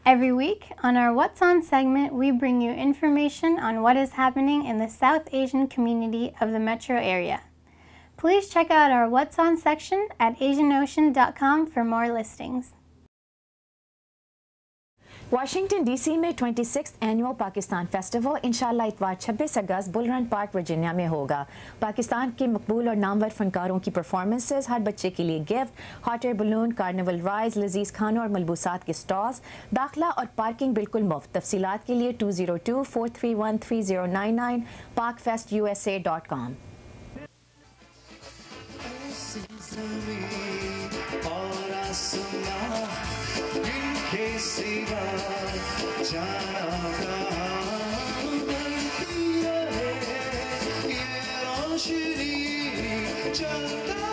Every week on our What's On segment, we bring you information on what is happening in the South Asian community of the metro area. Please check out our What's On section at asianocean.com for more listings. Washington DC में 26th annual Pakistan festival इंशाल्लाह इतवार 26 अगस्त bull run park Virginia में होगा। पाकिस्तान के मकबूल और नामवर फनकारों की performances, हर बच्चे के लिए gift, hot air balloon, carnival rides, लजीज खानों और मलबूसात के स्टॉल्स, दाखिला और पार्किंग बिल्कुल मुफ्त। तफसीलात के लिए 202-431-3099 parkfestusa.com। जाना कहाँ बढ़ती है ये रोशनी चलता